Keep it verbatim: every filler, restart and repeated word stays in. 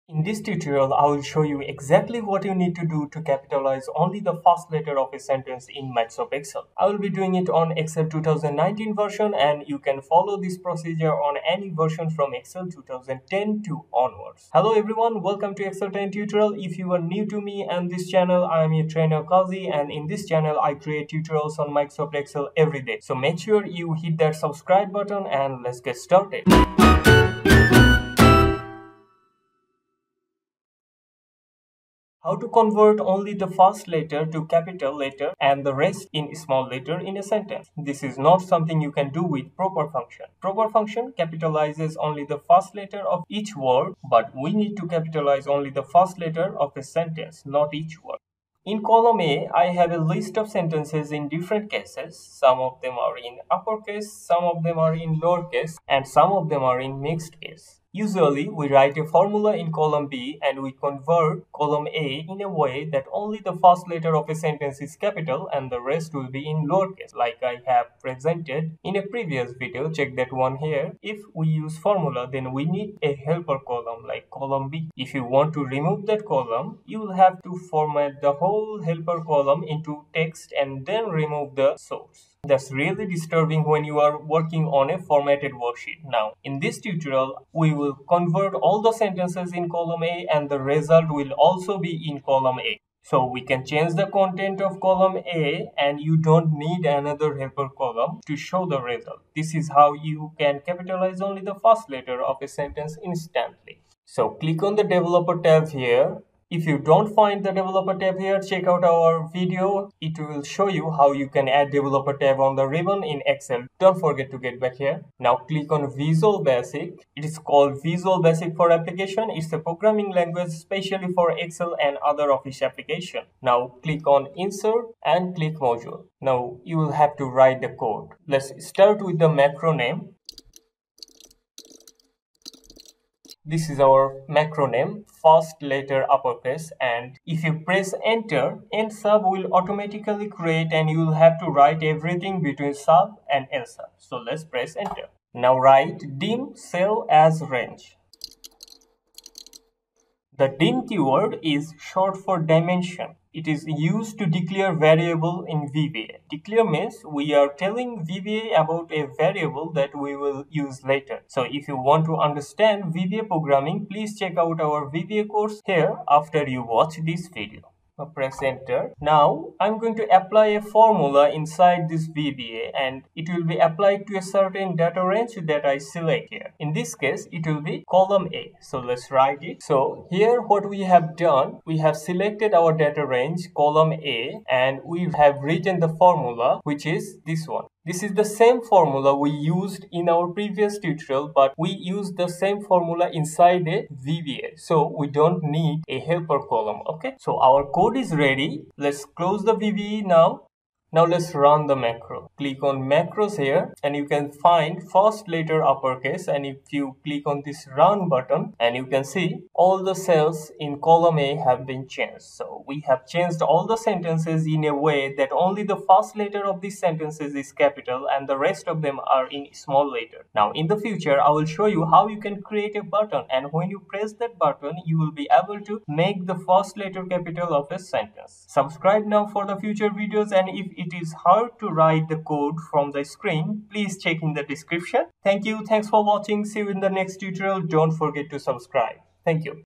In this tutorial, I will show you exactly what you need to do to capitalize only the first letter of a sentence in Microsoft Excel. I will be doing it on Excel two thousand nineteen version, and you can follow this procedure on any version from Excel two thousand ten to onwards. Hello everyone, welcome to Excel ten tutorial. If you are new to me and this channel, I am your trainer Kazi, and in this channel I create tutorials on Microsoft Excel every day. So make sure you hit that subscribe button and let's get started. How to convert only the first letter to capital letter and the rest in small letter in a sentence. This is not something you can do with proper function. Proper function capitalizes only the first letter of each word, but we need to capitalize only the first letter of a sentence, not each word. In column A, I have a list of sentences in different cases. Some of them are in uppercase, some of them are in lowercase, and some of them are in mixed case. Usually, we write a formula in column B and we convert column A in a way that only the first letter of a sentence is capital and the rest will be in lowercase, like I have presented in a previous video. Check that one here. If we use formula, then we need a helper column like column B. If you want to remove that column, you will have to format the whole helper column into text and then remove the source. That's really disturbing when you are working on a formatted worksheet. Now, in this tutorial, we will convert all the sentences in column A and the result will also be in column A. So we can change the content of column A and you don't need another helper column to show the result. This is how you can capitalize only the first letter of a sentence instantly. So click on the developer tab here. If you don't find the developer tab here, check out our video. It will show you how you can add developer tab on the ribbon in Excel. Don't forget to get back here. Now click on Visual Basic. It is called Visual Basic for application. It's a programming language especially for Excel and other Office application. Now click on Insert and click Module. Now you will have to write the code. Let's start with the macro name. This is our macro name, first letter uppercase, and if you press enter, end sub will automatically create and you will have to write everything between sub and end sub. So let's press enter. Now write dim cell as range. The dim keyword is short for dimension. It is used to declare variable in V B A. Declare means we are telling V B A about a variable that we will use later. So if you want to understand V B A programming, please check out our V B A course here after you watch this video. Now press enter. Now I'm going to apply a formula inside this V B A and it will be applied to a certain data range that I select here. In this case, it will be column A. So let's write it. So here what we have done, we have selected our data range column A and we have written the formula which is this one. This is the same formula we used in our previous tutorial, but we used the same formula inside a V B A. So we don't need a helper column, okay? So our code is ready. Let's close the V B A now. Now let's run the macro. Click on macros here and you can find first letter uppercase, and if you click on this run button and you can see all the cells in column A have been changed. So we have changed all the sentences in a way that only the first letter of these sentences is capital and the rest of them are in small letter. Now in the future I will show you how you can create a button, and when you press that button you will be able to make the first letter capital of a sentence. Subscribe now for the future videos, and if it is hard to write the code from the screen, please check in the description. Thank you. Thanks for watching. See you in the next tutorial. Don't forget to subscribe. Thank you.